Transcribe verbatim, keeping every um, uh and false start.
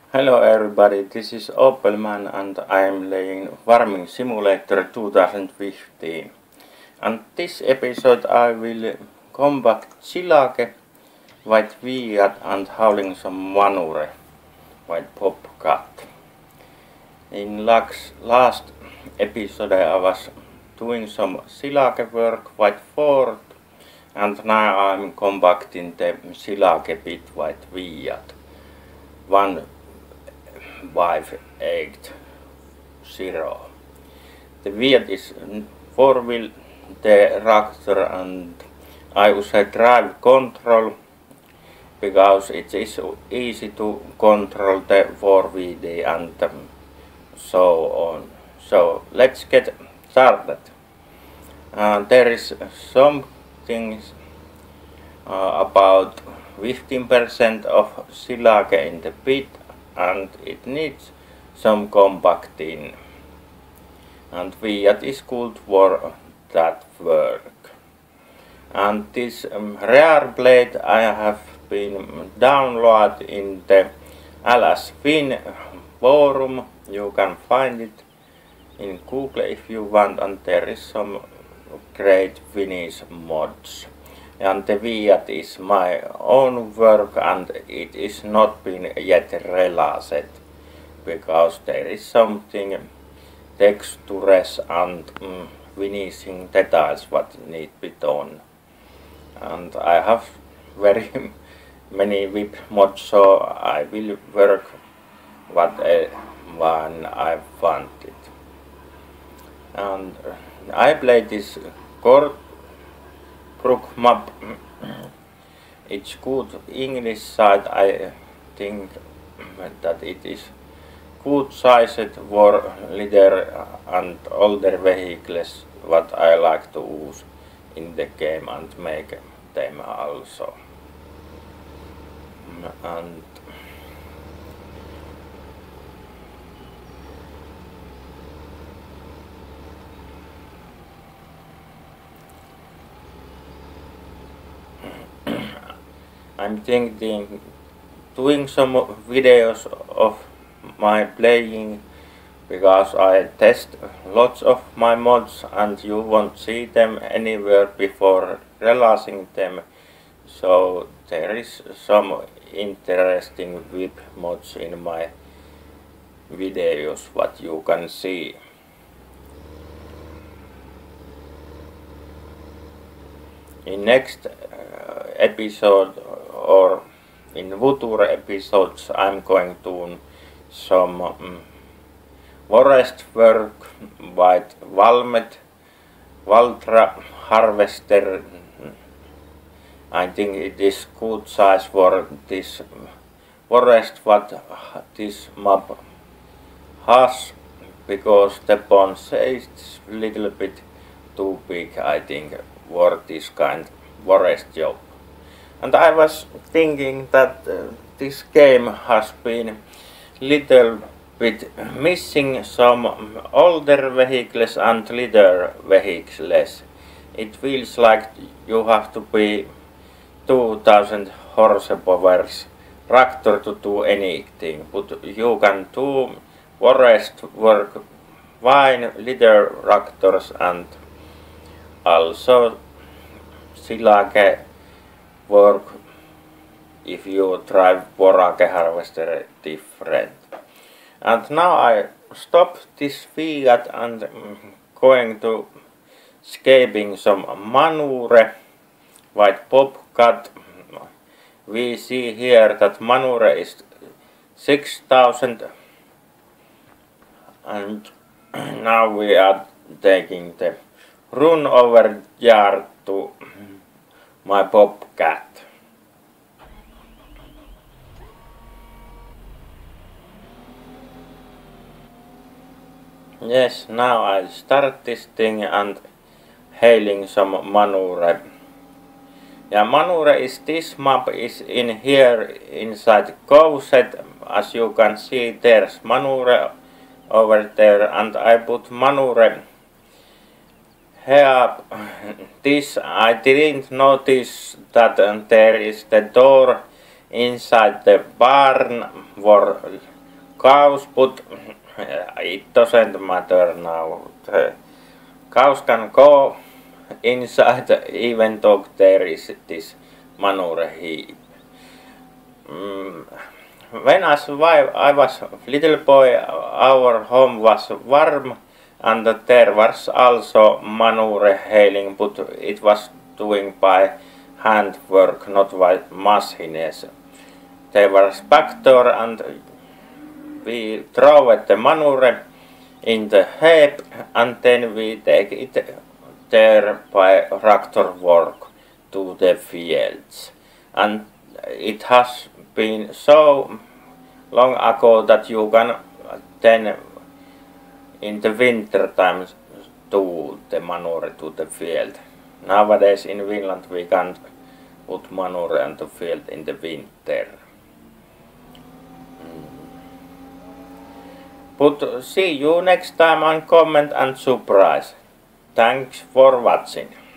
Hello everybody, this is Opelman and I am playing Farming Simulator two thousand fifteen. And this episode I will compact silage, white Fiat and hauling some manure, white Bobcat. In last episode I was doing some silage work, white Ford, and now I'm compacting the silage bit, white Fiat. One five eight zero. The Fiat is four wheel the tractor and I use a drive control because it is easy to control the four wheel and so on. So let's get started. Uh, there is something uh, about fifteen percent of silage in the pit and it needs some compacting, and Fiat is good for that work. And this um, rear blade I have been downloaded in the L S Fin forum. You can find it in Google if you want, and there is some great Finnish mods. And the Fiat is my own work and it is not been yet realized because there is something textures and mm, finishing details what need be done. And I have very many whip mods, so I will work what uh, one I wanted. And I play this chord Brook map. It's good English side. I think that it is good sized for little and older vehicles what I like to use in the game and make them also. And I'm thinking doing some videos of my playing because I test lots of my mods and you won't see them anywhere before realizing them. So there is some interesting whip mods in my videos what you can see. In next uh, episode or in future episodes I'm going to some um, forest work, white Valmet, Valtra harvester. I think it is good size for this forest what this map has because the bones is little bit too big, I think, for this kind of forest job. And I was thinking that uh, this game has been little bit missing some older vehicles and lighter vehicles. It feels like you have to be two thousand horsepower tractor to do anything, but you can do forest work fine, lighter tractors and also silage work if you drive borage harvester different. And now I stop this Fiat and mm, going to scaping some manure, white Bobcat. We see here that manure is six thousand and now we are taking the run over yard to my Bobcat. Yes, now I start this thing and hailing some manure. Yeah, manure is this map is in here inside Cowset. As you can see, there's manure over there, and I put manure here. This I didn't notice that there is the door inside the barn for cows, but it doesn't matter now. The cows can go inside even though there is this manure heap. Mm, when as I was little boy, our home was warm and there was also manure hailing, but it was doing by handwork, not by machines. There was tractor and we throw the manure in the heap and then we take it there by tractor work to the fields. And it has been so long ago that you can then in the winter times do the manure to the field. Nowadays in Finland we can't put manure on the field in the winter. But see you next time on Comment and Surprise. Thanks for watching.